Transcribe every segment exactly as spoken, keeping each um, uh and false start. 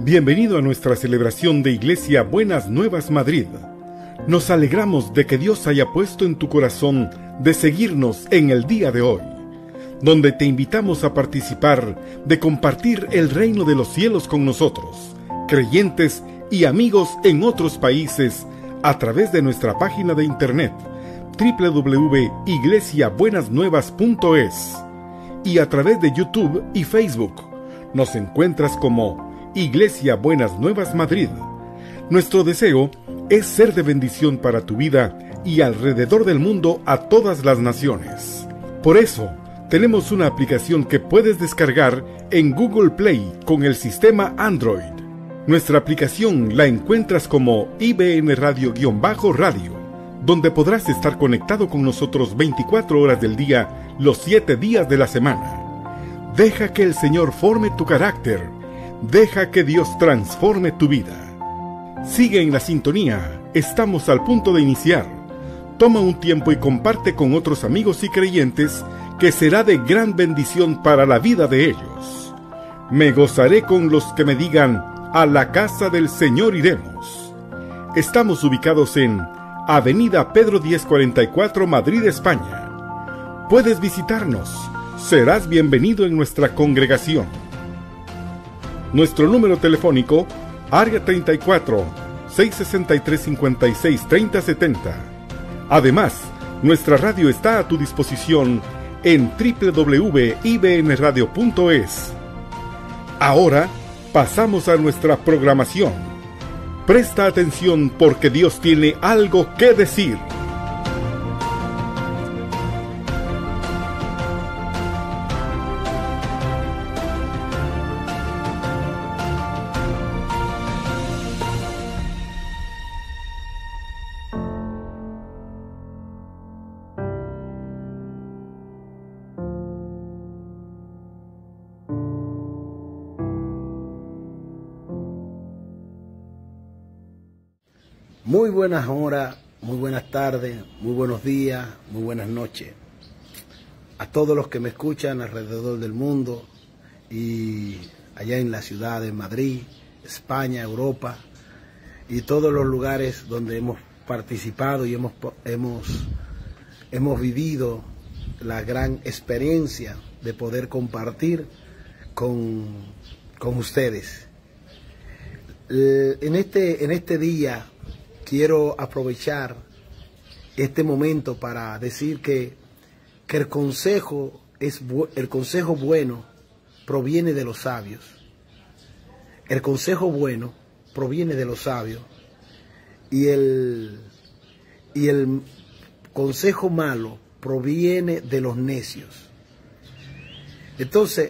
Bienvenido a nuestra celebración de Iglesia Buenas Nuevas Madrid. Nos alegramos de que Dios haya puesto en tu corazón de seguirnos en el día de hoy, donde te invitamos a participar de compartir el reino de los cielos con nosotros, creyentes y amigos en otros países, a través de nuestra página de internet doble u doble u doble u punto iglesia buenas nuevas punto es y a través de YouTube y Facebook. Nos encuentras como Iglesia Buenas Nuevas Madrid. Nuestro deseo es ser de bendición para tu vida y alrededor del mundo a todas las naciones. Por eso, tenemos una aplicación que puedes descargar en Google Play con el sistema Android. Nuestra aplicación la encuentras como I B N Radio-Radio, donde podrás estar conectado con nosotros veinticuatro horas del día, los siete días de la semana. Deja que el Señor forme tu carácter. Deja que Dios transforme tu vida. Sigue en la sintonía. Estamos al punto de iniciar. Toma un tiempo y comparte con otros amigos y creyentes, que será de gran bendición para la vida de ellos. Me gozaré con los que me digan: a la casa del Señor iremos. Estamos ubicados en Avenida Pedro diez cuarenta y cuatro, Madrid, España. Puedes visitarnos. Serás bienvenido en nuestra congregación. Nuestro número telefónico, área treinta y cuatro, seiscientos sesenta y tres, cincuenta y seis, treinta, setenta. Además, nuestra radio está a tu disposición en doble u doble u doble u punto I B N radio punto es. Ahora, pasamos a nuestra programación. Presta atención porque Dios tiene algo que decir. Muy buenas horas, muy buenas tardes, muy buenos días, muy buenas noches a todos los que me escuchan alrededor del mundo y allá en la ciudad de Madrid, España, Europa y todos los lugares donde hemos participado y hemos, hemos, hemos vivido la gran experiencia de poder compartir con, con ustedes. En este, en este día quiero aprovechar este momento para decir que, que el consejo es el consejo bueno proviene de los sabios. El consejo bueno proviene de los sabios y el, y el consejo malo proviene de los necios. Entonces,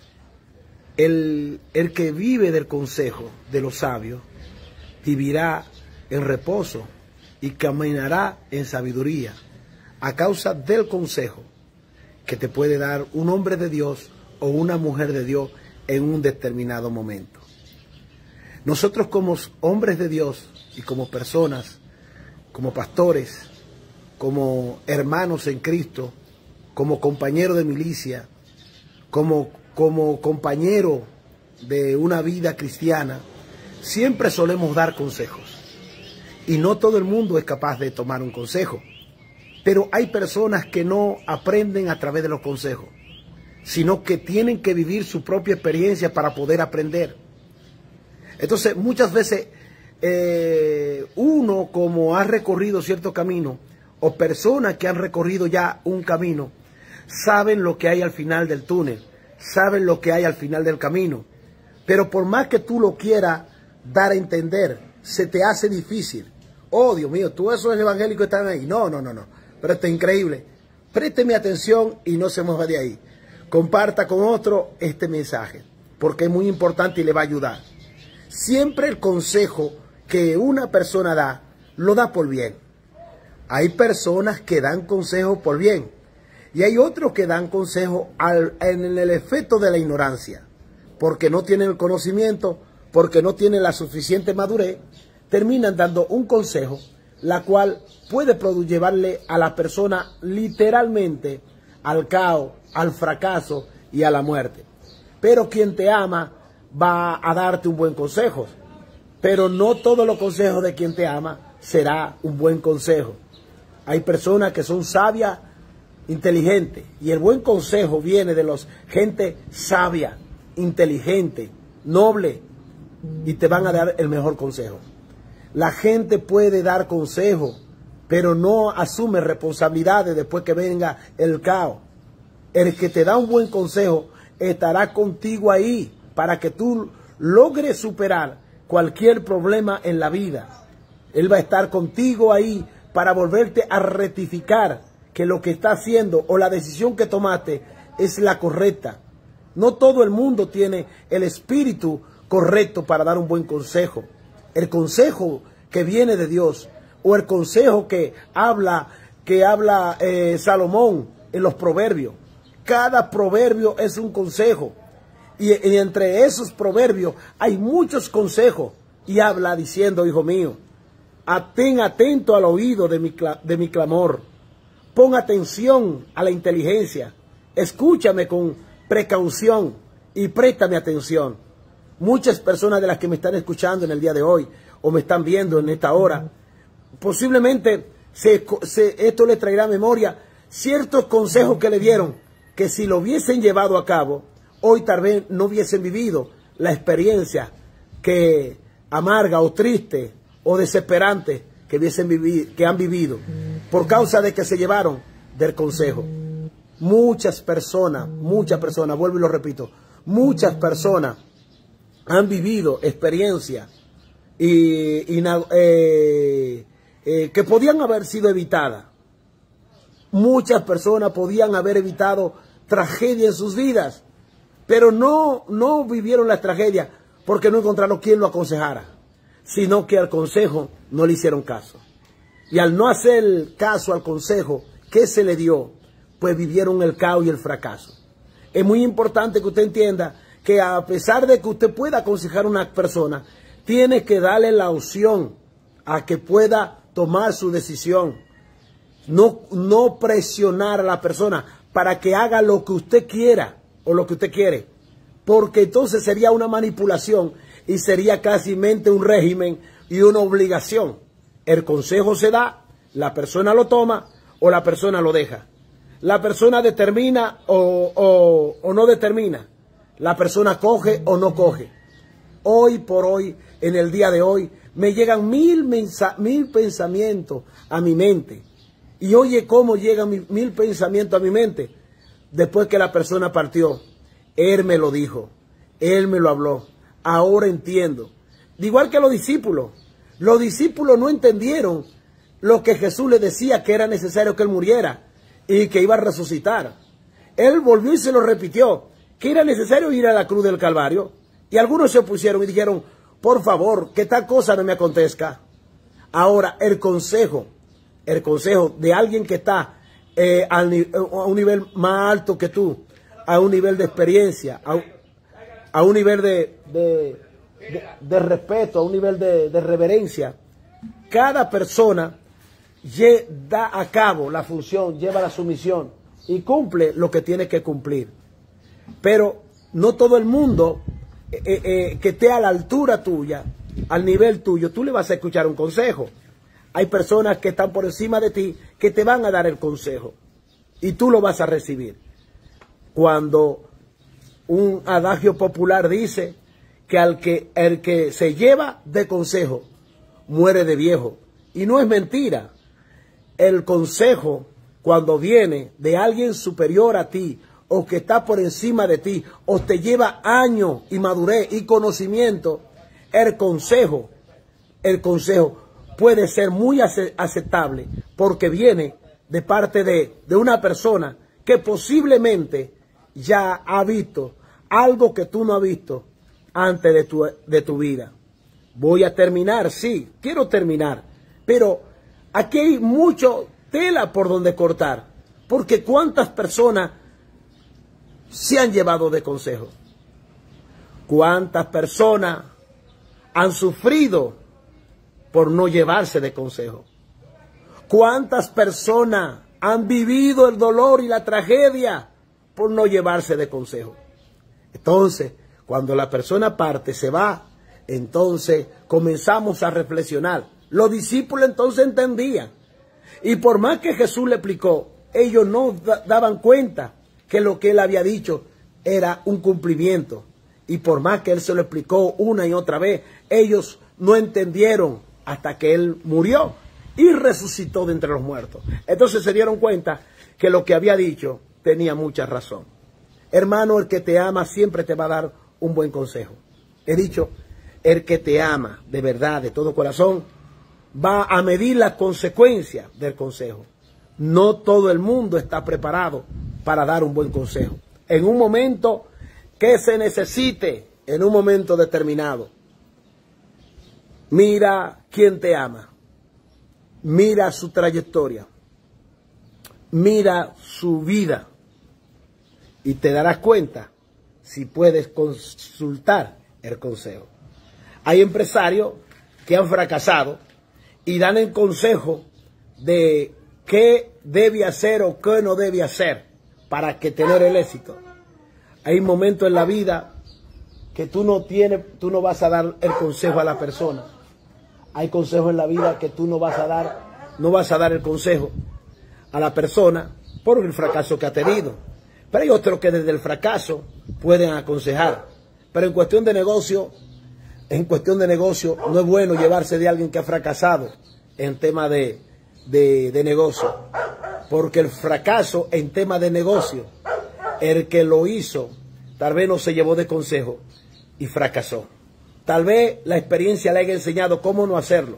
el, el que vive del consejo de los sabios vivirá en reposo y caminará en sabiduría a causa del consejo que te puede dar un hombre de Dios o una mujer de Dios en un determinado momento. Nosotros como hombres de Dios y como personas, como pastores, como hermanos en Cristo, como compañeros de milicia, como, como compañero de una vida cristiana, siempre solemos dar consejos. Y no todo el mundo es capaz de tomar un consejo. Pero hay personas que no aprenden a través de los consejos, sino que tienen que vivir su propia experiencia para poder aprender. Entonces, muchas veces eh, uno, como ha recorrido cierto camino, o personas que han recorrido ya un camino, saben lo que hay al final del túnel, saben lo que hay al final del camino. Pero por más que tú lo quieras dar a entender, se te hace difícil. Oh, Dios mío, todos esos evangélicos están ahí. No, no, no, no. Pero esto es increíble. Présteme atención y no se mueva de ahí. Comparta con otro este mensaje, porque es muy importante y le va a ayudar. Siempre el consejo que una persona da, lo da por bien. Hay personas que dan consejos por bien. Y hay otros que dan consejos al, en el efecto de la ignorancia. Porque no tienen el conocimiento, porque no tienen la suficiente madurez, terminan dando un consejo, la cual puede llevarle a la persona literalmente al caos, al fracaso y a la muerte. Pero quien te ama va a darte un buen consejo. Pero no todos los consejos de quien te ama será un buen consejo. Hay personas que son sabias, inteligentes, y el buen consejo viene de los gente sabia, inteligente, noble, y te van a dar el mejor consejo. La gente puede dar consejo, pero no asume responsabilidades después que venga el caos. El que te da un buen consejo estará contigo ahí para que tú logres superar cualquier problema en la vida. Él va a estar contigo ahí para volverte a rectificar que lo que está haciendo o la decisión que tomaste es la correcta. No todo el mundo tiene el espíritu correcto para dar un buen consejo. El consejo que viene de Dios o el consejo que habla, que habla eh, Salomón en los proverbios. Cada proverbio es un consejo. Y, y entre esos proverbios hay muchos consejos. Y habla diciendo, hijo mío, ten atento al oído de mi, de mi clamor. Pon atención a la inteligencia. Escúchame con precaución y préstame atención. Muchas personas de las que me están escuchando en el día de hoy o me están viendo en esta hora, posiblemente se, se, esto le traerá a memoria ciertos consejos que le dieron, que si lo hubiesen llevado a cabo, hoy tal vez no hubiesen vivido la experiencia que amarga o triste o desesperante que, hubiesen vivido, que han vivido por causa de que se llevaron del consejo. Muchas personas, muchas personas, vuelvo y lo repito, muchas personas han vivido experiencias y, y, eh, eh, que podían haber sido evitadas. Muchas personas podían haber evitado tragedia en sus vidas, pero no, no vivieron la tragedia porque no encontraron quien lo aconsejara, sino que al consejo no le hicieron caso. Y al no hacer caso al consejo que se le dio, pues vivieron el caos y el fracaso. Es muy importante que usted entienda que a pesar de que usted pueda aconsejar a una persona, tiene que darle la opción a que pueda tomar su decisión. No, no presionar a la persona para que haga lo que usted quiera o lo que usted quiere, porque entonces sería una manipulación y sería casi un régimen y una obligación. El consejo se da, la persona lo toma o la persona lo deja. La persona determina o, o, o no determina. La persona coge o no coge. Hoy por hoy, en el día de hoy, me llegan mil, mil pensamientos a mi mente. Y oye cómo llegan mil, mil pensamientos a mi mente. Después que la persona partió, él me lo dijo, él me lo habló. Ahora entiendo. De igual que los discípulos. Los discípulos no entendieron lo que Jesús les decía, que era necesario que él muriera y que iba a resucitar. Él volvió y se lo repitió, que era necesario ir a la cruz del Calvario. Y algunos se opusieron y dijeron, por favor, que tal cosa no me acontezca. Ahora, el consejo, el consejo de alguien que está eh, a, a un nivel más alto que tú, a un nivel de experiencia, a, a un nivel de, de, de, de respeto, a un nivel de, de reverencia. Cada persona da a cabo la función, lleva la sumisión y cumple lo que tiene que cumplir. Pero no todo el mundo eh, eh, que esté a la altura tuya, al nivel tuyo, tú le vas a escuchar un consejo. Hay personas que están por encima de ti que te van a dar el consejo y tú lo vas a recibir. Cuando un adagio popular dice que, al que el que se lleva de consejo muere de viejo. Y no es mentira. El consejo, cuando viene de alguien superior a ti o que está por encima de ti o te lleva años y madurez y conocimiento, el consejo, el consejo puede ser muy aceptable porque viene de parte de, de una persona que posiblemente ya ha visto algo que tú no has visto antes de tu, de tu vida. Voy a terminar, sí, quiero terminar, pero aquí hay mucho tela por donde cortar, porque cuántas personas se han llevado de consejo, cuántas personas han sufrido por no llevarse de consejo, cuántas personas han vivido el dolor y la tragedia por no llevarse de consejo. Entonces, Cuando la persona parte, se va, entonces comenzamos a reflexionar. Los discípulos entonces entendían. Y por más que Jesús le explicó, ellos no da- daban cuenta que lo que él había dicho era un cumplimiento. Y por más que él se lo explicó una y otra vez, ellos no entendieron hasta que él murió y resucitó de entre los muertos. Entonces se dieron cuenta que lo que había dicho tenía mucha razón. Hermano, el que te ama siempre te va a dar un buen consejo. He dicho, el que te ama de verdad, de todo corazón, va a medir las consecuencias del consejo. No todo el mundo está preparado para dar un buen consejo. En un momento que se necesite, en un momento determinado. Mira quién te ama. Mira su trayectoria. Mira su vida. Y te darás cuenta si puedes consultar el consejo. Hay empresarios que han fracasado y dan el consejo de qué debe hacer o qué no debe hacer para que tener el éxito. Hay momentos en la vida que tú no tienes, tú no vas a dar el consejo a la persona. Hay consejos en la vida que tú no vas a dar, no vas a dar el consejo a la persona por el fracaso que ha tenido. Pero hay otros que desde el fracaso pueden aconsejar. Pero en cuestión de negocio, en cuestión de negocio, no es bueno llevarse de alguien que ha fracasado en tema de, de, de negocio. Porque el fracaso en tema de negocio, el que lo hizo, tal vez no se llevó de consejo y fracasó. Tal vez la experiencia le haya enseñado cómo no hacerlo.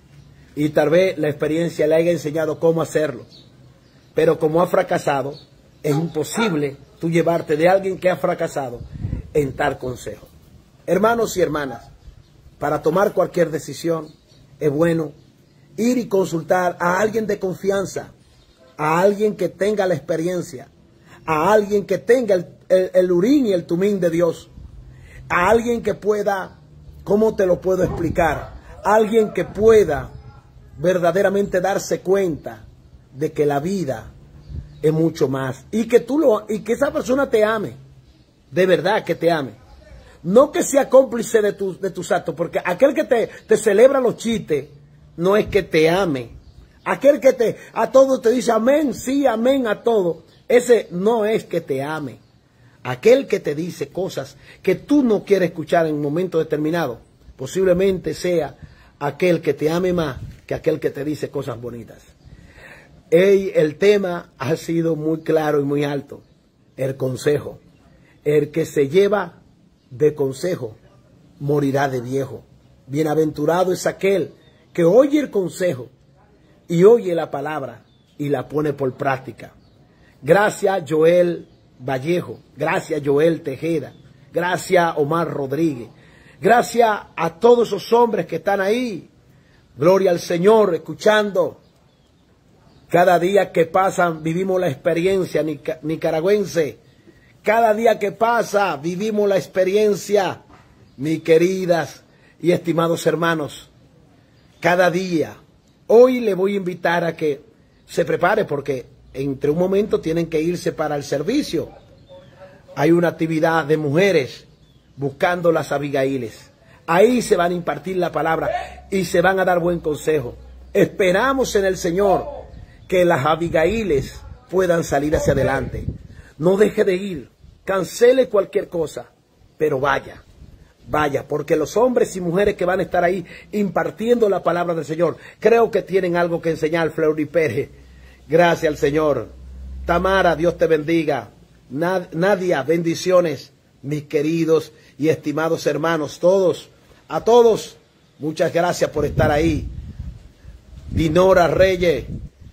Y tal vez la experiencia le haya enseñado cómo hacerlo. Pero como ha fracasado, es imposible tú llevarte de alguien que ha fracasado en tal consejo. Hermanos y hermanas, para tomar cualquier decisión es bueno ir y consultar a alguien de confianza, a alguien que tenga la experiencia, a alguien que tenga el, el, el urín y el tumín de Dios, a alguien que pueda, ¿cómo te lo puedo explicar? Alguien que pueda verdaderamente darse cuenta de que la vida es mucho más y que tú lo y que esa persona te ame, de verdad que te ame, no que sea cómplice de tus de tus actos, porque aquel que te, te celebra los chistes no es que te ame, aquel que te a todo te dice amén, sí, amén a todo, ese no es que te ame. Aquel que te dice cosas que tú no quieres escuchar en un momento determinado, posiblemente sea aquel que te ame más que aquel que te dice cosas bonitas. Hey, el tema ha sido muy claro y muy alto. El consejo. El que se lleva de consejo morirá de viejo. Bienaventurado es aquel que oye el consejo y oye la palabra y la pone por práctica. Gracias, Joel Vallejo. Gracias, Joel Tejeda. Gracias, Omar Rodríguez. Gracias a todos esos hombres que están ahí. Gloria al Señor, escuchando. Cada día que pasa vivimos la experiencia nicaragüense. Cada día que pasa vivimos la experiencia, mis queridas y estimados hermanos. Cada día. Hoy le voy a invitar a que se prepare porque entre un momento tienen que irse para el servicio. Hay una actividad de mujeres buscando las Abigailes. Ahí se van a impartir la palabra y se van a dar buen consejo. Esperamos en el Señor que las Abigailes puedan salir hacia adelante. No deje de ir, cancele cualquier cosa, pero vaya, vaya, porque los hombres y mujeres que van a estar ahí impartiendo la palabra del Señor, creo que tienen algo que enseñar. Fleury Pérez, gracias al Señor. Tamara, Dios te bendiga. Nad Nadia, bendiciones, mis queridos y estimados hermanos, todos, a todos, muchas gracias por estar ahí. Dinora Reyes,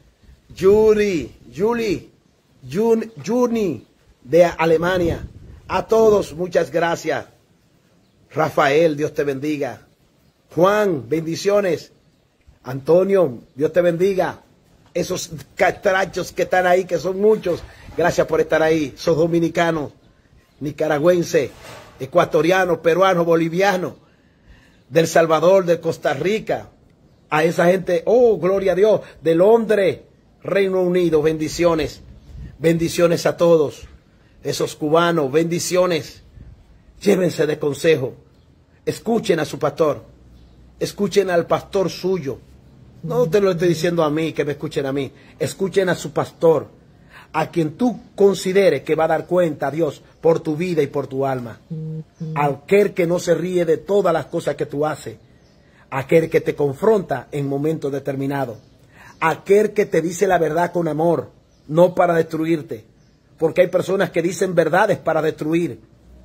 Yuri, Julie, Jun, Juni de Alemania. A todos, muchas gracias. Rafael, Dios te bendiga. Juan, bendiciones. Antonio, Dios te bendiga. Esos catrachos que están ahí, que son muchos, gracias por estar ahí. Sos dominicanos, nicaragüenses, ecuatorianos, peruanos, bolivianos, del Salvador, de Costa Rica. A esa gente, oh, gloria a Dios, de Londres, Reino Unido, bendiciones, bendiciones a todos, esos cubanos, bendiciones, Llévense de consejo. Escuchen a su pastor. Escuchen al pastor suyo. No te lo estoy diciendo a mí, que me escuchen a mí. Escuchen a su pastor, a quien tú consideres que va a dar cuenta a Dios por tu vida y por tu alma. Aquel que no se ríe de todas las cosas que tú haces. Aquel que te confronta en momentos determinados. Aquel que te dice la verdad con amor, no para destruirte. Porque hay personas que dicen verdades para destruir.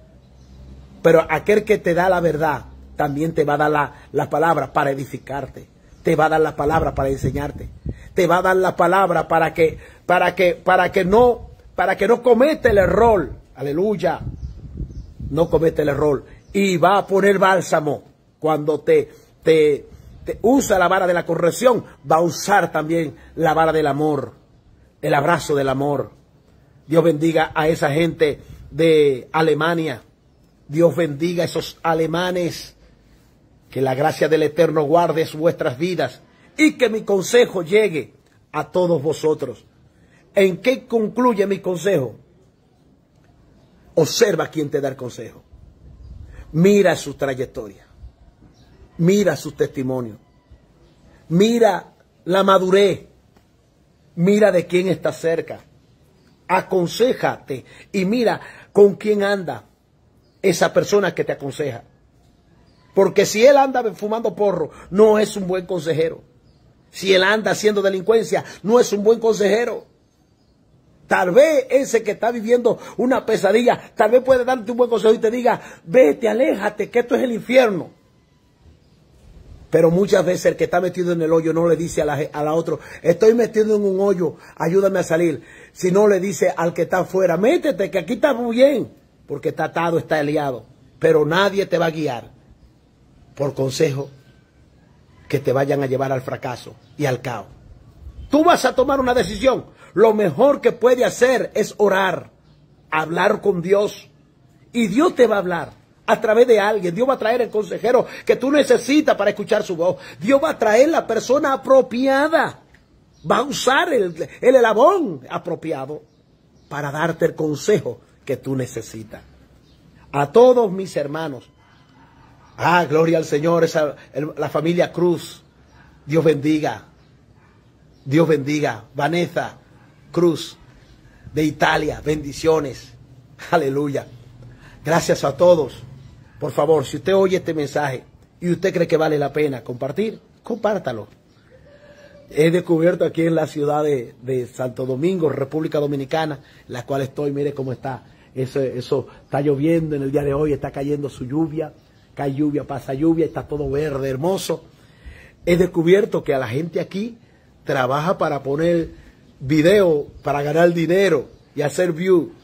Pero aquel que te da la verdad, también te va a dar la, la palabra para edificarte. Te va a dar la palabra para enseñarte. Te va a dar la palabra para que, para que, para que no, para que no cometa el error. Aleluya. No cometa el error. Y va a poner bálsamo. Cuando te, te, te usa la vara de la corrección, va a usar también la vara del amor. El abrazo del amor. Dios bendiga a esa gente de Alemania. Dios bendiga a esos alemanes. Que la gracia del Eterno guarde vuestras vidas y que mi consejo llegue a todos vosotros. ¿En qué concluye mi consejo? Observa quién te da el consejo. Mira su trayectoria. Mira su testimonio. Mira la madurez. Mira de quién está cerca. Aconséjate y mira con quién anda esa persona que te aconseja. Porque si él anda fumando porro, no es un buen consejero. Si él anda haciendo delincuencia, no es un buen consejero. Tal vez ese que está viviendo una pesadilla, tal vez puede darte un buen consejo y te diga, vete, aléjate, que esto es el infierno. Pero muchas veces el que está metido en el hoyo no le dice a la, a la otra, estoy metido en un hoyo, ayúdame a salir. Si no le dice al que está afuera, métete, que aquí está muy bien, porque está atado, está aliado. Pero nadie te va a guiar por consejo que te vayan a llevar al fracaso y al caos. Tú vas a tomar una decisión. Lo mejor que puede hacer es orar, hablar con Dios. Y Dios te va a hablar a través de alguien. Dios va a traer el consejero que tú necesitas para escuchar su voz. Dios va a traer la persona apropiada. Va a usar el, el elabón apropiado para darte el consejo que tú necesitas. A todos mis hermanos. Ah, gloria al Señor, esa, el, la familia Cruz. Dios bendiga. Dios bendiga. Vanessa Cruz, de Italia. Bendiciones. Aleluya. Gracias a todos. Por favor, si usted oye este mensaje y usted cree que vale la pena compartir, compártalo. He descubierto aquí en la ciudad de, de Santo Domingo, República Dominicana, la cual estoy, mire cómo está. Eso, eso está lloviendo en el día de hoy, está cayendo su lluvia. Cae lluvia, pasa lluvia, está todo verde, hermoso. He descubierto que a la gente aquí trabaja para poner video, para ganar dinero y hacer view.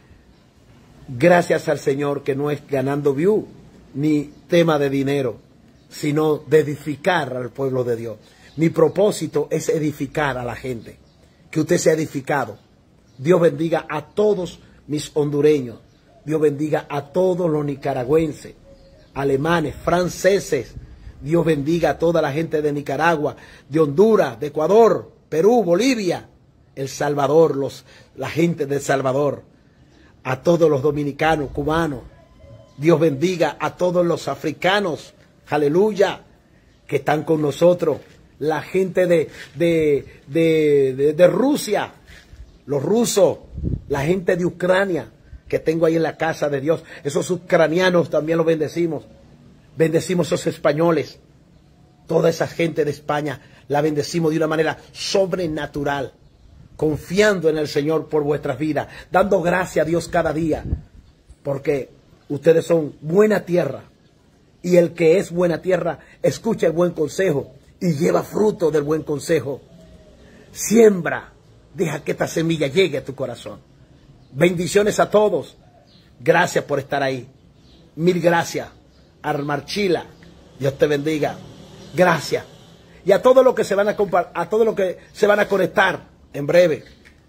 Gracias al Señor que no es ganando view, ni tema de dinero, sino de edificar al pueblo de Dios. Mi propósito es edificar a la gente, que usted sea edificado. Dios bendiga a todos mis hondureños, Dios bendiga a todos los nicaragüenses, alemanes, franceses. Dios bendiga a toda la gente de Nicaragua, de Honduras, de Ecuador, Perú, Bolivia, El Salvador, los, la gente de El Salvador, a todos los dominicanos, cubanos. Dios bendiga a todos los africanos, aleluya, que están con nosotros. La gente de, de, de, de, de Rusia, los rusos, la gente de Ucrania, que tengo ahí en la casa de Dios. Esos ucranianos también los bendecimos. Bendecimos a esos españoles. Toda esa gente de España la bendecimos de una manera sobrenatural. Confiando en el Señor por vuestras vidas. Dando gracias a Dios cada día. Porque ustedes son buena tierra. Y el que es buena tierra escucha el buen consejo. Y lleva fruto del buen consejo. Siembra. Deja que esta semilla llegue a tu corazón. Bendiciones a todos. Gracias por estar ahí. Mil gracias. Armarchila. Dios te bendiga. Gracias. Y a todos los que se van a a todos los que se van a conectar en breve.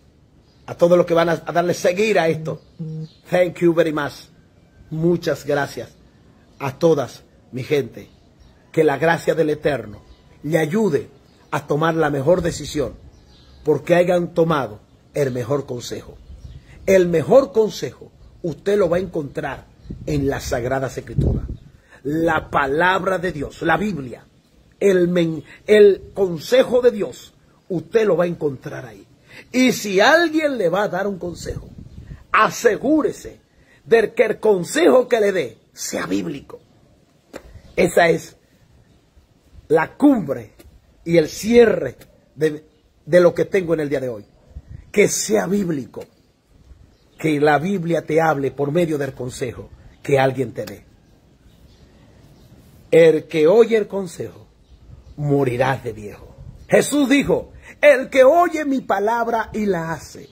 A todos los que van a, a darle seguir a esto. Thank you very much. Muchas gracias a todas mi gente. Que la gracia del Eterno le ayude a tomar la mejor decisión. Porque hayan tomado el mejor consejo. El mejor consejo usted lo va a encontrar en las Sagradas Escrituras. La palabra de Dios, la Biblia, el, men, el consejo de Dios, usted lo va a encontrar ahí. Y si alguien le va a dar un consejo, asegúrese de que el consejo que le dé sea bíblico. Esa es la cumbre y el cierre de, de lo que tengo en el día de hoy. Que sea bíblico. Que la Biblia te hable por medio del consejo que alguien te dé. El que oye el consejo morirá de viejo. Jesús dijo, el que oye mi palabra y la hace.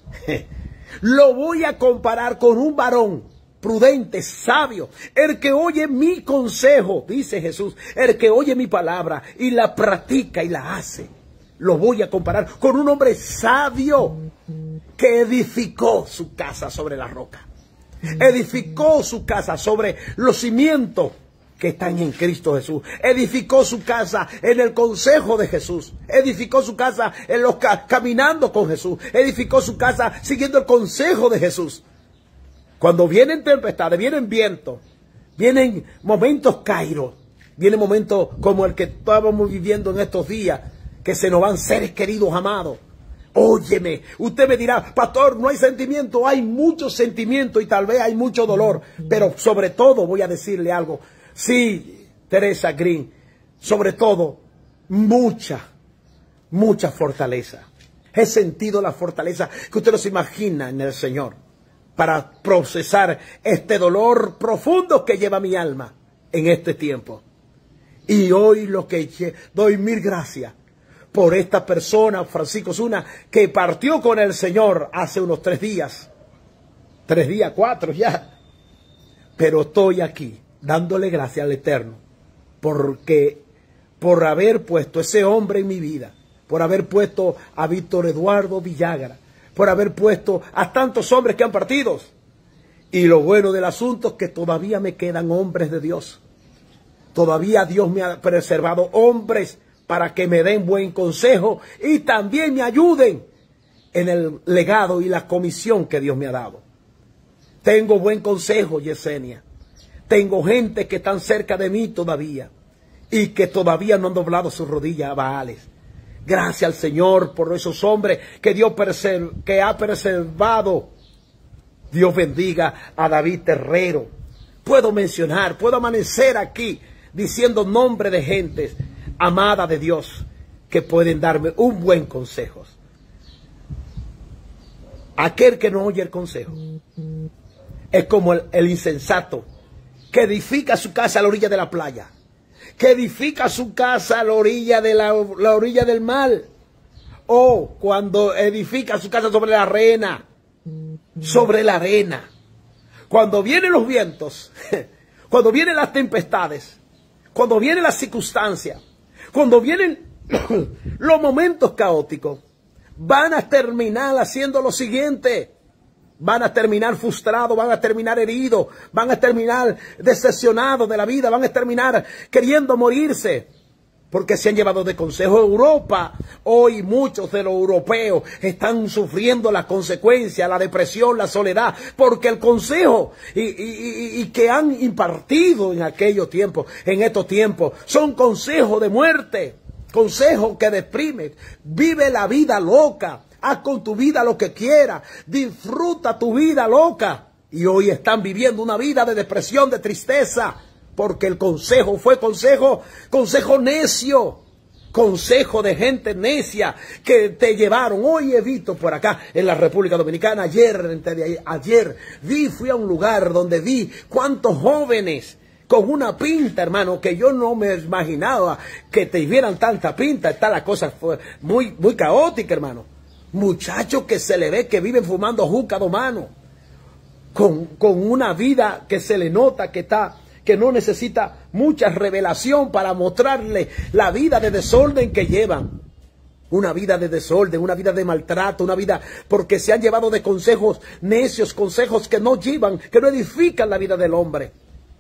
Lo voy a comparar con un varón prudente, sabio. El que oye mi consejo, dice Jesús, el que oye mi palabra y la practica y la hace. Lo voy a comparar con un hombre sabio que edificó su casa sobre la roca. Edificó su casa sobre los cimientos que están en Cristo Jesús. Edificó su casa en el consejo de Jesús. Edificó su casa en los ca caminando con Jesús. Edificó su casa siguiendo el consejo de Jesús. Cuando vienen tempestades, vienen vientos, vienen momentos kairos, vienen momentos como el que estábamos viviendo en estos días, que se nos van seres queridos amados. Óyeme, usted me dirá, pastor, no hay sentimiento. Hay mucho sentimiento y tal vez hay mucho dolor, pero sobre todo voy a decirle algo. Sí, Teresa Green, sobre todo, mucha, mucha fortaleza. He sentido la fortaleza que usted no se imagina en el Señor para procesar este dolor profundo que lleva mi alma en este tiempo. Y hoy lo que doy mil gracias por esta persona, Francisco Osuna, que partió con el Señor hace unos tres días. Tres días, cuatro ya. Pero estoy aquí dándole gracias al Eterno, porque por haber puesto ese hombre en mi vida, por haber puesto a Víctor Eduardo Villagra, por haber puesto a tantos hombres que han partido. Y lo bueno del asunto es que todavía me quedan hombres de Dios. Todavía Dios me ha preservado hombres para que me den buen consejo y también me ayuden en el legado y la comisión que Dios me ha dado. Tengo buen consejo, Yesenia. Tengo gente que están cerca de mí todavía y que todavía no han doblado sus rodillas a Baales. Gracias al Señor por esos hombres que Dios que ha preservado. Dios bendiga a David Terrero. Puedo mencionar, puedo amanecer aquí diciendo nombre de gentes amada de Dios que pueden darme un buen consejo. Aquel que no oye el consejo es como el, el insensato que edifica su casa a la orilla de la playa, que edifica su casa a la orilla de la, la orilla del mar, o cuando edifica su casa sobre la arena, sobre la arena. Cuando vienen los vientos, cuando vienen las tempestades, cuando vienen las circunstancias, cuando vienen los momentos caóticos, van a terminar haciendo lo siguiente. Van a terminar frustrados, van a terminar heridos, van a terminar decepcionados de la vida, van a terminar queriendo morirse, porque se han llevado de consejo. Europa, hoy muchos de los europeos están sufriendo las consecuencias, la depresión, la soledad, porque el consejo y, y, y que han impartido en aquellos tiempos, en estos tiempos, son consejos de muerte, consejos que deprimen. Vive la vida loca. Haz con tu vida lo que quieras. Disfruta tu vida loca. Y hoy están viviendo una vida de depresión, de tristeza. Porque el consejo fue consejo, consejo necio. Consejo de gente necia que te llevaron. Hoy he visto por acá en la República Dominicana, ayer, ayer vi, fui a un lugar donde vi cuántos jóvenes con una pinta, hermano, que yo no me imaginaba que te vieran tanta pinta. Está la cosa muy, muy caótica, hermano. Muchachos que se le ve que viven fumando juca de mano, con, con una vida que se le nota que está, que no necesita mucha revelación para mostrarle la vida de desorden que llevan. Una vida de desorden, una vida de maltrato, una vida porque se han llevado de consejos necios, consejos que no llevan, que no edifican la vida del hombre.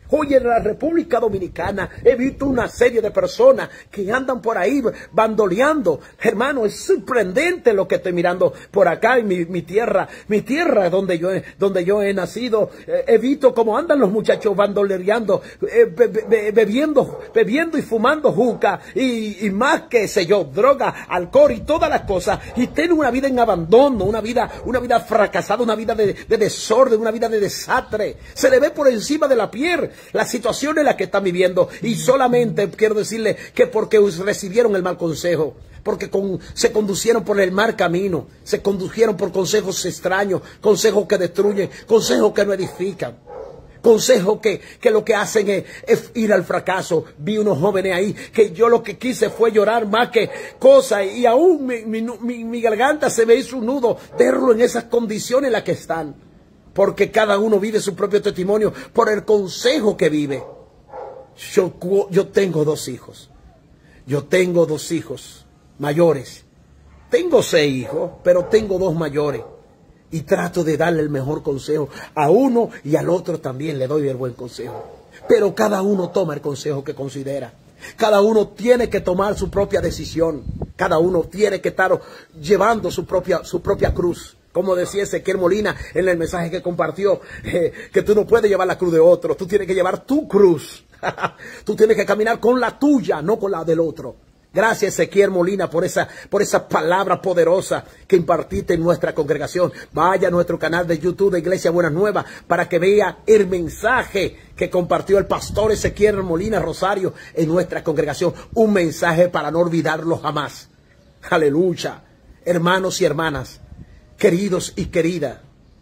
Hoy en la República Dominicana he visto una serie de personas que andan por ahí bandoleando. Hermano, es sorprendente lo que estoy mirando por acá en mi, mi tierra, mi tierra donde yo, donde yo he nacido. Eh, he visto cómo andan los muchachos bandoleando, eh, be, be, bebiendo, bebiendo y fumando juca y, y más que sé yo, droga, alcohol y todas las cosas. Y tienen una vida en abandono, una vida, una vida fracasada, una vida de, de desorden, una vida de desastre. Se le ve por encima de la piel la situación en la que están viviendo, y solamente quiero decirle que porque recibieron el mal consejo, porque con, se conducieron por el mal camino, se condujeron por consejos extraños, consejos que destruyen, consejos que no edifican, consejos que, que lo que hacen es, es ir al fracaso. Vi unos jóvenes ahí que yo lo que quise fue llorar más que cosas, y aún mi, mi, mi, mi garganta se me hizo un nudo verlo en esas condiciones en las que están. Porque cada uno vive su propio testimonio por el consejo que vive. Yo, yo tengo dos hijos. Yo tengo dos hijos mayores. Tengo seis hijos, pero tengo dos mayores. Y trato de darle el mejor consejo a uno, y al otro también le doy el buen consejo. Pero cada uno toma el consejo que considera. Cada uno tiene que tomar su propia decisión. Cada uno tiene que estar llevando su propia, su propia cruz. Como decía Ezequiel Molina en el mensaje que compartió, eh, que tú no puedes llevar la cruz de otro, tú tienes que llevar tu cruz. Tú tienes que caminar con la tuya, no con la del otro. Gracias, Ezequiel Molina, por esa, por esa palabra poderosa que impartiste en nuestra congregación. Vaya a nuestro canal de YouTube de Iglesia Buenas Nuevas para que vea el mensaje que compartió el pastor Ezequiel Molina Rosario en nuestra congregación. Un mensaje para no olvidarlo jamás. Aleluya. Hermanos y hermanas, queridos y queridas,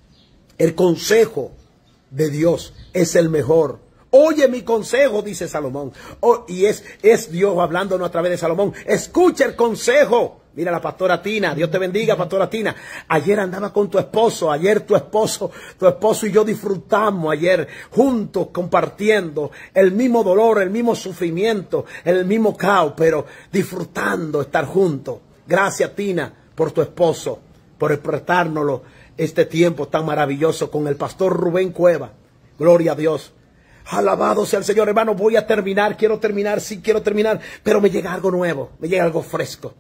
el consejo de Dios es el mejor. Oye mi consejo, dice Salomón. Oh, y es, es Dios hablándonos a través de Salomón. Escucha el consejo. Mira la pastora Tina. Dios te bendiga, pastora Tina. Ayer andaba con tu esposo. Ayer tu esposo, tu esposo y yo disfrutamos ayer juntos compartiendo el mismo dolor, el mismo sufrimiento, el mismo caos, pero disfrutando estar juntos. Gracias, Tina, por tu esposo, por prestárnoslo este tiempo tan maravilloso con el pastor Rubén Cueva. Gloria a Dios. Alabado sea el Señor. Hermano, voy a terminar, quiero terminar, sí quiero terminar, pero me llega algo nuevo, me llega algo fresco.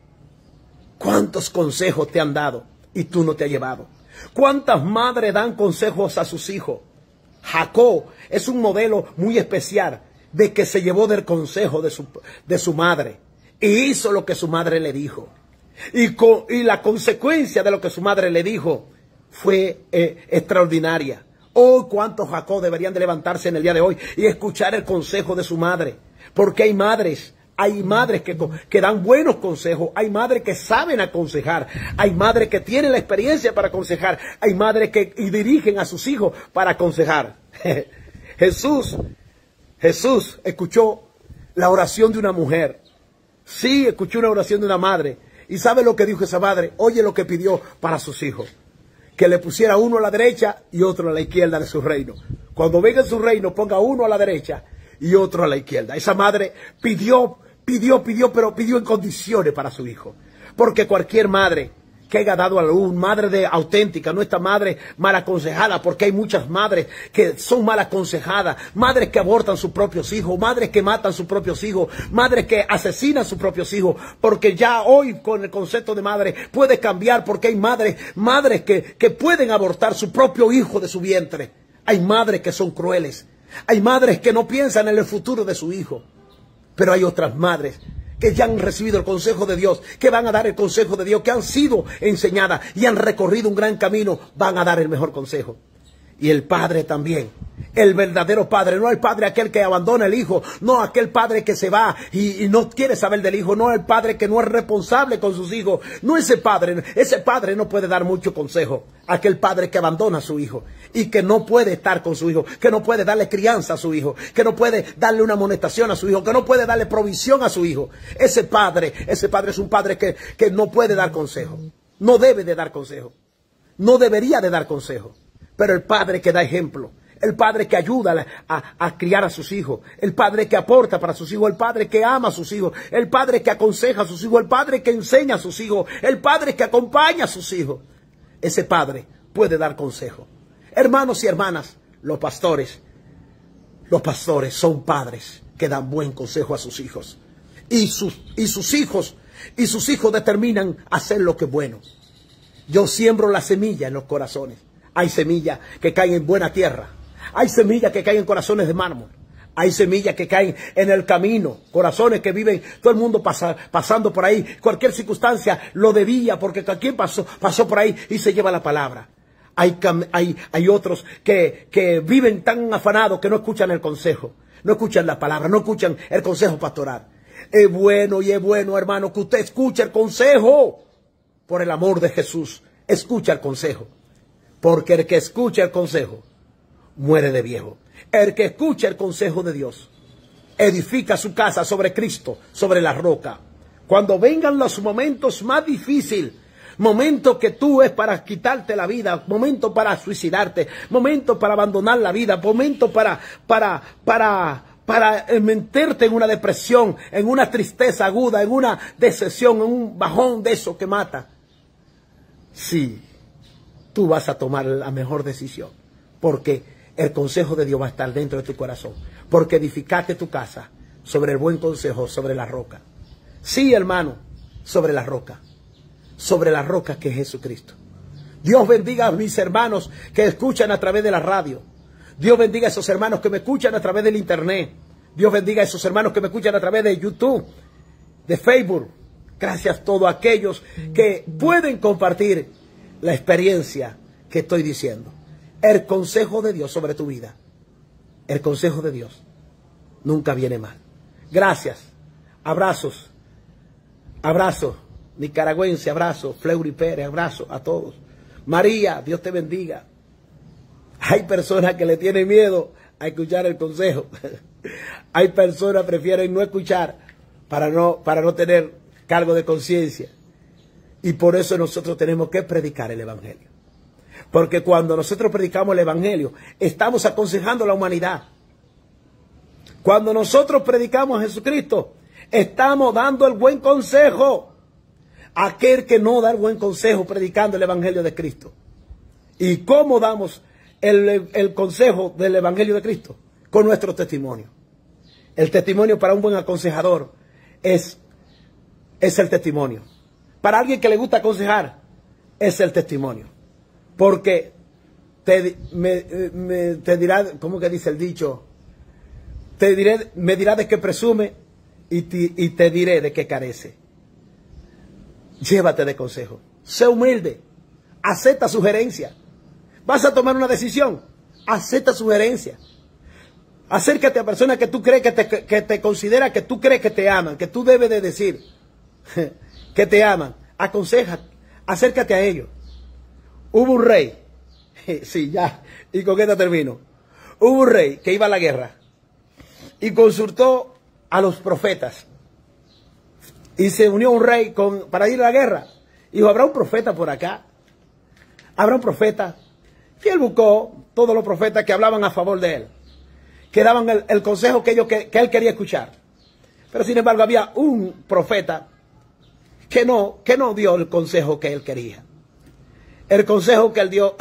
¿Cuántos consejos te han dado y tú no te has llevado? ¿Cuántas madres dan consejos a sus hijos? Jacob es un modelo muy especial de que se llevó del consejo de su, de su madre y hizo lo que su madre le dijo. Y, con, y la consecuencia de lo que su madre le dijo fue eh, extraordinaria. Oh, cuántos Jacob deberían de levantarse en el día de hoy y escuchar el consejo de su madre. Porque hay madres, hay madres que, que dan buenos consejos, hay madres que saben aconsejar, hay madres que tienen la experiencia para aconsejar, hay madres que y dirigen a sus hijos para aconsejar. Jesús, Jesús escuchó la oración de una mujer. Sí, escuchó una oración de una madre. ¿Y sabe lo que dijo esa madre? Oye lo que pidió para sus hijos. Que le pusiera uno a la derecha y otro a la izquierda de su reino. Cuando venga en su reino, ponga uno a la derecha y otro a la izquierda. Esa madre pidió, pidió, pidió, pero pidió en condiciones para su hijo. Porque cualquier madre que haya dado a luz, madre de auténtica, no esta madre mal aconsejada, porque hay muchas madres que son mal aconsejadas, madres que abortan sus propios hijos, madres que matan sus propios hijos, madres que asesinan sus propios hijos, porque ya hoy con el concepto de madre puede cambiar, porque hay madres, madres que, que pueden abortar su propio hijo de su vientre. Hay madres que son crueles, hay madres que no piensan en el futuro de su hijo, pero hay otras madres que ya han recibido el consejo de Dios, que van a dar el consejo de Dios, que han sido enseñadas y han recorrido un gran camino, van a dar el mejor consejo. Y el padre también, el verdadero padre, no el padre aquel que abandona el hijo, no aquel padre que se va y, y no quiere saber del hijo, no el padre que no es responsable con sus hijos, no ese padre, ese padre no puede dar mucho consejo, aquel padre que abandona a su hijo y que no puede estar con su hijo, que no puede darle crianza a su hijo, que no puede darle una amonestación a su hijo, que no puede darle provisión a su hijo. Ese padre, ese padre es un padre que, que no puede dar consejo, no debe de dar consejo, no debería de dar consejo. Pero el padre que da ejemplo, el padre que ayuda a, a, a criar a sus hijos, el padre que aporta para sus hijos, el padre que ama a sus hijos, el padre que aconseja a sus hijos, el padre que enseña a sus hijos, el padre que acompaña a sus hijos. Ese padre puede dar consejo. Hermanos y hermanas, los pastores, Los pastores son padres que dan buen consejo a sus hijos. Y sus, y sus hijos, y sus hijos determinan hacer lo que es bueno. Yo siembro la semilla en los corazones. Hay semillas que caen en buena tierra. Hay semillas que caen en corazones de mármol. Hay semillas que caen en el camino. Corazones que viven, todo el mundo pasa, pasando por ahí. Cualquier circunstancia lo debía porque quien pasó, pasó por ahí y se lleva la palabra. Hay, hay, hay otros que, que viven tan afanados que no escuchan el consejo. No escuchan la palabra, no escuchan el consejo pastoral. Es bueno y es bueno, hermano, que usted escuche el consejo. Por el amor de Jesús, escucha el consejo. Porque el que escucha el consejo, muere de viejo. El que escucha el consejo de Dios, edifica su casa sobre Cristo, sobre la roca. Cuando vengan los momentos más difíciles, momentos que tú es para quitarte la vida, momentos para suicidarte, momentos para abandonar la vida, momentos para, para, para, para meterte en una depresión, en una tristeza aguda, en una decepción, en un bajón de eso que mata. Sí, tú vas a tomar la mejor decisión, porque el consejo de Dios va a estar dentro de tu corazón, porque edificaste tu casa sobre el buen consejo, sobre la roca. Sí, hermano, sobre la roca, sobre la roca que es Jesucristo. Dios bendiga a mis hermanos que escuchan a través de la radio. Dios bendiga a esos hermanos que me escuchan a través del internet. Dios bendiga a esos hermanos que me escuchan a través de YouTube, de Facebook. Gracias a todos aquellos que pueden compartir la experiencia que estoy diciendo. El consejo de Dios sobre tu vida. El consejo de Dios nunca viene mal. Gracias. Abrazos. Abrazos. Nicaragüense, abrazo. Fleury Pérez, abrazo a todos. María, Dios te bendiga. Hay personas que le tienen miedo a escuchar el consejo. Hay personas que prefieren no escuchar para no, para no tener cargo de conciencia. Y por eso nosotros tenemos que predicar el Evangelio. Porque cuando nosotros predicamos el Evangelio, estamos aconsejando a la humanidad. Cuando nosotros predicamos a Jesucristo, estamos dando el buen consejo. Aquel que no da el buen consejo predicando el Evangelio de Cristo. ¿Y cómo damos el, el consejo del Evangelio de Cristo? Con nuestro testimonio. El testimonio para un buen aconsejador es, es el testimonio. Para alguien que le gusta aconsejar, es el testimonio. Porque te, me, me, te dirá, ¿cómo que dice el dicho? Te diré, me dirá de qué presume y te, y te diré de qué carece. Llévate de consejo. Sé humilde. Acepta sugerencia. Vas a tomar una decisión. Acepta sugerencia. Acércate a personas que tú crees que te, que te considera, que tú crees que te aman, que tú debes de decir que te aman. Aconseja. Acércate a ellos. Hubo un rey. Sí, ya. Y con esto termino. Hubo un rey que iba a la guerra y consultó a los profetas. Y se unió un rey con, para ir a la guerra. Y dijo, ¿habrá un profeta por acá? ¿Habrá un profeta? Y él buscó todos los profetas que hablaban a favor de él. Que daban el, el consejo que, ellos, que, que él quería escuchar. Pero sin embargo había un profeta que no, que no dio el consejo que él quería. El consejo que él dio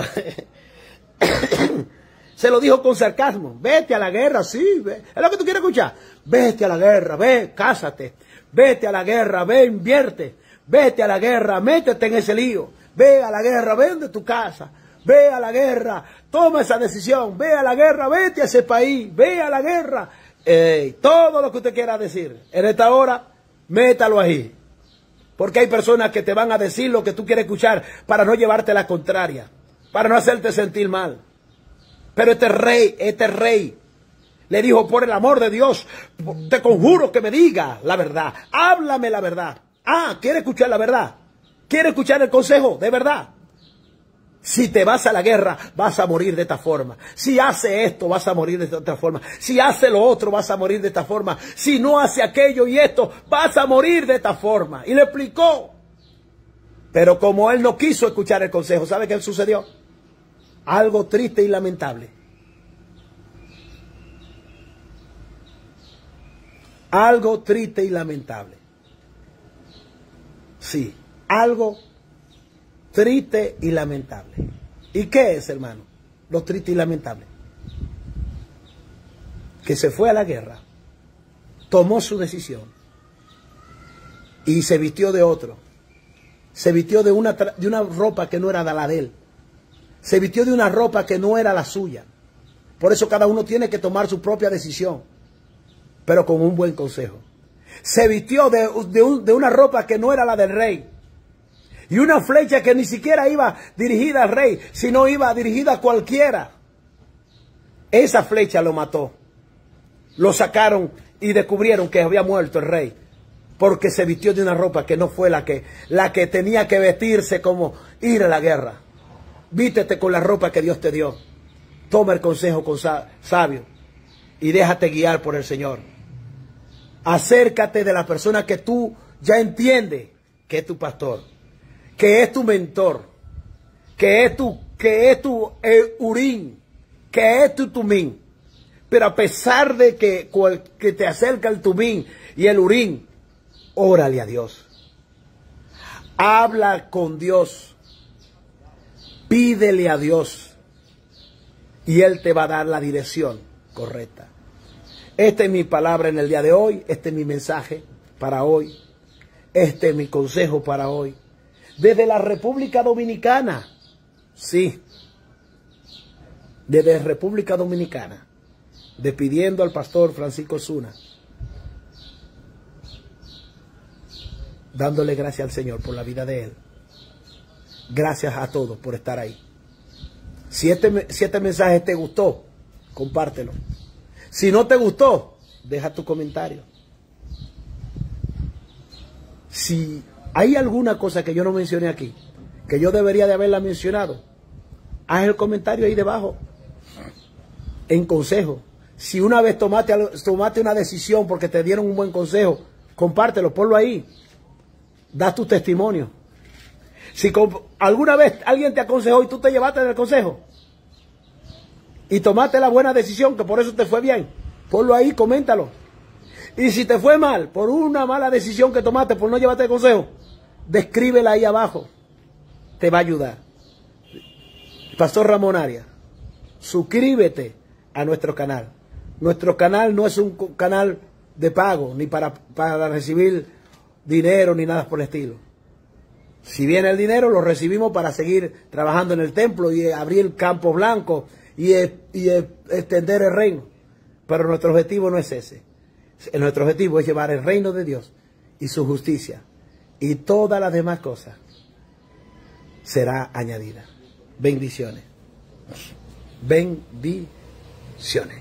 se lo dijo con sarcasmo. Vete a la guerra, sí. Ve. Es lo que tú quieres escuchar. Vete a la guerra, ve, cásate. Vete a la guerra, ve, invierte. Vete a la guerra, métete en ese lío. Ve a la guerra, vende tu casa. Ve a la guerra, toma esa decisión. Ve a la guerra, vete a ese país. Ve a la guerra. Eh, todo lo que usted quiera decir. En esta hora, métalo ahí. Porque hay personas que te van a decir lo que tú quieres escuchar para no llevarte la contraria. Para no hacerte sentir mal. Pero este rey, este rey, le dijo, por el amor de Dios, te conjuro que me diga la verdad. Háblame la verdad. Ah, ¿quiere escuchar la verdad? ¿Quiere escuchar el consejo de verdad? Si te vas a la guerra, vas a morir de esta forma. Si hace esto, vas a morir de esta otra forma. Si hace lo otro, vas a morir de esta forma. Si no hace aquello y esto, vas a morir de esta forma. Y le explicó. Pero como él no quiso escuchar el consejo, ¿sabe qué sucedió? Algo triste y lamentable. Algo triste y lamentable. Sí, algo triste y lamentable. ¿Y qué es, hermano? Lo triste y lamentable. que se fue a la guerra, tomó su decisión y se vistió de otro. Se vistió de una, de una ropa que no era la de él. Se vistió de una ropa que no era la suya. Por eso cada uno tiene que tomar su propia decisión, pero con un buen consejo. Se vistió de, de, un, de una ropa que no era la del rey. Y una flecha que ni siquiera iba dirigida al rey, sino iba dirigida a cualquiera. Esa flecha lo mató. Lo sacaron y descubrieron que había muerto el rey, porque se vistió de una ropa que no fue la que, la que tenía que vestirse como ir a la guerra. Vístete con la ropa que Dios te dio. Toma el consejo con sabio y déjate guiar por el Señor. Acércate de la persona que tú ya entiendes que es tu pastor, que es tu mentor, que es tu, que es tu eh, Urim, que es tu Tumim. Pero a pesar de que, que te acerca el Tumim y el Urim, órale a Dios. Habla con Dios. Pídele a Dios. Y Él te va a dar la dirección correcta. Esta es mi palabra en el día de hoy. Este es mi mensaje para hoy. Este es mi consejo para hoy. Desde la República Dominicana. Sí. Desde República Dominicana. Despidiendo al pastor Francisco Osuna. Dándole gracias al Señor por la vida de Él. Gracias a todos por estar ahí. Si este, si este mensaje te gustó, compártelo. Si no te gustó, deja tu comentario. Si hay alguna cosa que yo no mencioné aquí, que yo debería de haberla mencionado, haz el comentario ahí debajo. En consejo. Si una vez tomaste, tomaste una decisión porque te dieron un buen consejo, compártelo, ponlo ahí. Da tu testimonio. Si alguna vez alguien te aconsejó y tú te llevaste del consejo y tomaste la buena decisión, que por eso te fue bien, ponlo ahí, coméntalo. Y si te fue mal, por una mala decisión que tomaste, por no llevarte el consejo, descríbela ahí abajo. Te va a ayudar. Pastor Ramón Arias, suscríbete a nuestro canal. Nuestro canal no es un canal de pago, ni para, para recibir dinero, ni nada por el estilo. Si viene el dinero, lo recibimos para seguir trabajando en el templo y abrir campos blancos y, y extender el reino. Pero nuestro objetivo no es ese. Nuestro objetivo es llevar el reino de Dios y su justicia. Y todas las demás cosas será añadida. Bendiciones. Bendiciones.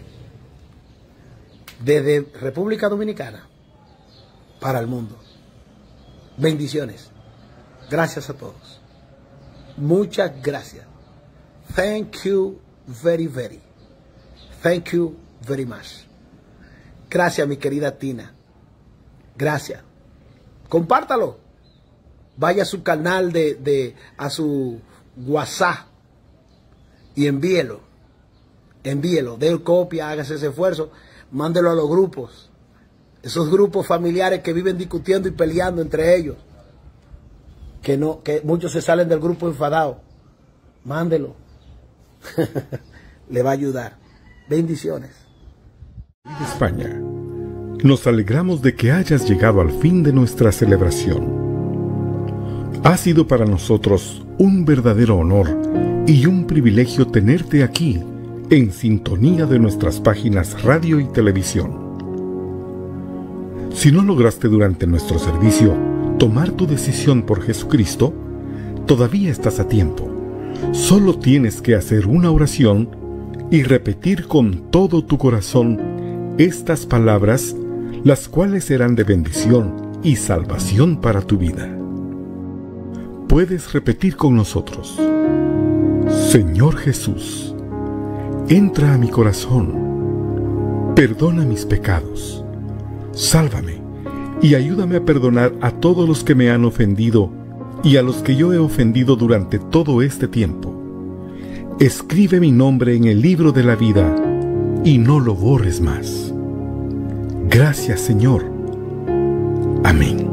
Desde República Dominicana para el mundo. Bendiciones. Gracias a todos. Muchas gracias. Thank you very, very. Thank you very much. Gracias, mi querida Tina. Gracias. Compártalo. Vaya a su canal de, de a su WhatsApp y envíelo. Envíelo. Dé copia, hágase ese esfuerzo. Mándelo a los grupos. Esos grupos familiares que viven discutiendo y peleando entre ellos. Que no, que muchos se salen del grupo enfadados. Mándelo. Le va a ayudar. Bendiciones. De España, nos alegramos de que hayas llegado al fin de nuestra celebración. Ha sido para nosotros un verdadero honor y un privilegio tenerte aquí, en sintonía de nuestras páginas radio y televisión. Si no lograste durante nuestro servicio tomar tu decisión por Jesucristo, todavía estás a tiempo. Solo tienes que hacer una oración y repetir con todo tu corazón estas palabras, las cuales serán de bendición y salvación para tu vida. Puedes repetir con nosotros: Señor Jesús, entra a mi corazón, perdona mis pecados, sálvame y ayúdame a perdonar a todos los que me han ofendido y a los que yo he ofendido durante todo este tiempo. Escribe mi nombre en el libro de la vida y no lo borres más. Gracias, Señor. Amén.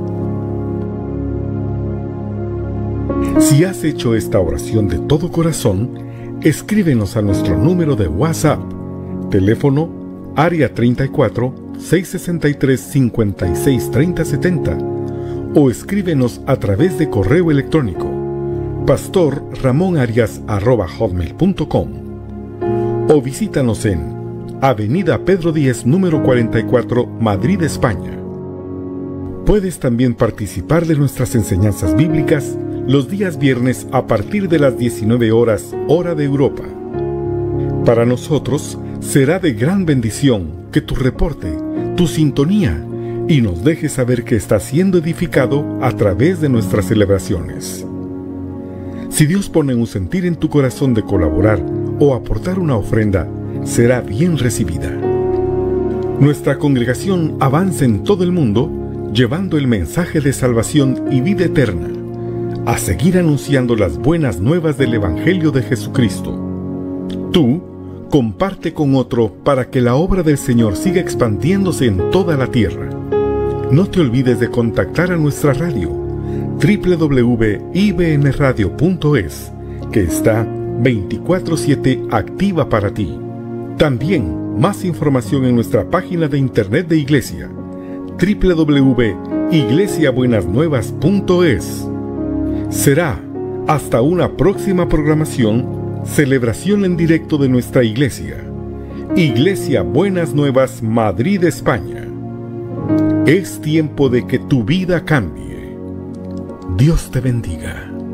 Si has hecho esta oración de todo corazón, escríbenos a nuestro número de WhatsApp, teléfono área treinta y cuatro, seiscientos sesenta y tres, cincuenta y seis, treinta, setenta, o escríbenos a través de correo electrónico pastor ramón arias arroba hotmail punto com, o visítanos en Avenida Pedro Díez, número cuarenta y cuatro, Madrid, España. Puedes también participar de nuestras enseñanzas bíblicas los días viernes a partir de las diecinueve horas, hora de Europa. Para nosotros será de gran bendición que tu reporte, tu sintonía, y nos dejes saber que estás siendo edificado a través de nuestras celebraciones. Si Dios pone un sentir en tu corazón de colaborar o aportar una ofrenda, será bien recibida. Nuestra congregación avanza en todo el mundo, llevando el mensaje de salvación y vida eterna, a seguir anunciando las buenas nuevas del Evangelio de Jesucristo. Tú, comparte con otro para que la obra del Señor siga expandiéndose en toda la tierra. No te olvides de contactar a nuestra radio, doble u doble u doble u punto i b n radio punto es, que está veinticuatro siete activa para ti. También más información en nuestra página de internet de iglesia, doble u doble u doble u punto iglesia buenas nuevas punto es. Será hasta una próxima programación, celebración en directo de nuestra iglesia, Iglesia Buenas Nuevas, Madrid, España. Es tiempo de que tu vida cambie. Dios te bendiga.